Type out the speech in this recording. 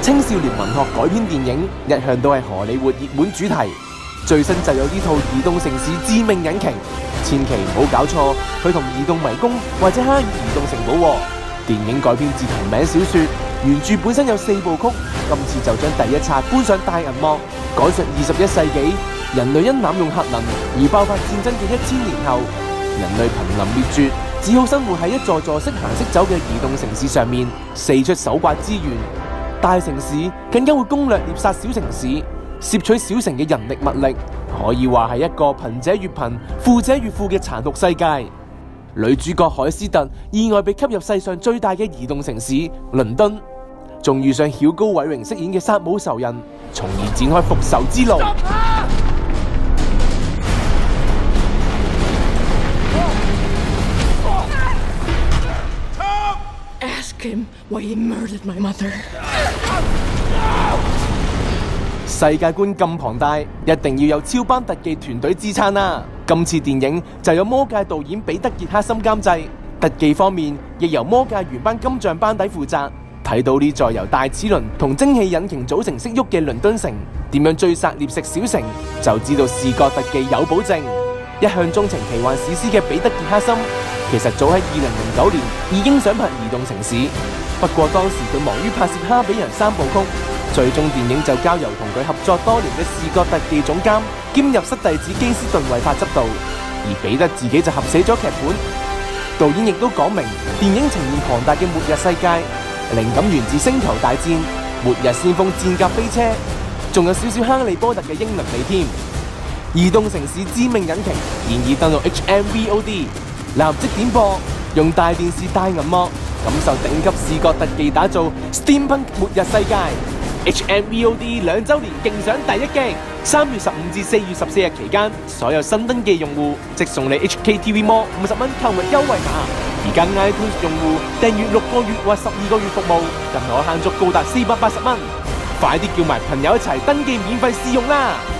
青少年文學改編電影一向都係荷里活熱門主題，最新就有呢套《移動城市致命引擎》，千祈唔好搞錯，佢同《移動迷宮》或者《哈爾移動城堡》喎。電影改編自同名小說，原著本身有4部曲，今次就將第一冊搬上大銀幕，講述21世紀人類因濫用核能而爆發戰爭嘅1000年後，人類瀕臨滅絕，只好生活喺一座座識行識走嘅移動城市上面，四出搜刮資源。大城市更加會攻略獵殺小城市，攝取小城嘅人力物力，可以話係一個貧者越貧、富者越富嘅殘酷世界。女主角海斯特意外被吸入世上最大嘅移動城市倫敦，仲遇上曉高偉榮飾演嘅殺母仇人，從而展開復仇之路。 Ask him why he murdered my mother. 世界觀咁龐大，一定要有超班特技團隊支撐啦！今次電影就有魔戒導演彼得傑克森監製，特技方面亦由魔戒原班金像班底負責。睇到呢座由大齒輪同蒸汽引擎組成識喐嘅倫敦城，點樣追殺獵食小城，就知道視覺特技有保證。一向鍾情奇幻史詩嘅彼得傑克森，其實早喺2009年已經想拍移動城市，不過當時佢忙於拍攝《哈比人》3部曲。最終電影就交由同佢合作多年嘅視覺特技總監兼入室弟子基斯頓衛法執導，而彼得自己就合寫咗劇本。導演亦都講明，電影呈現龐大嘅末日世界，靈感源自星球大戰、末日先鋒戰甲飛車，仲有少少哈利波特嘅英倫味添。移動城市致命引擎現已登陸 HMVOD， 立即點播，用大電視大銀幕感受頂級視覺特技打造 Steampunk 末日世界。HMVOD 2週年勁賞第一擊，3月15至4月14日期間，所有新登記用戶即送你 HKTV More 50蚊購物優惠碼。而家 iTunes 用戶訂閱6個月或12個月服務，更可慳足高達480蚊。快啲叫埋朋友一齊登記免費試用啦！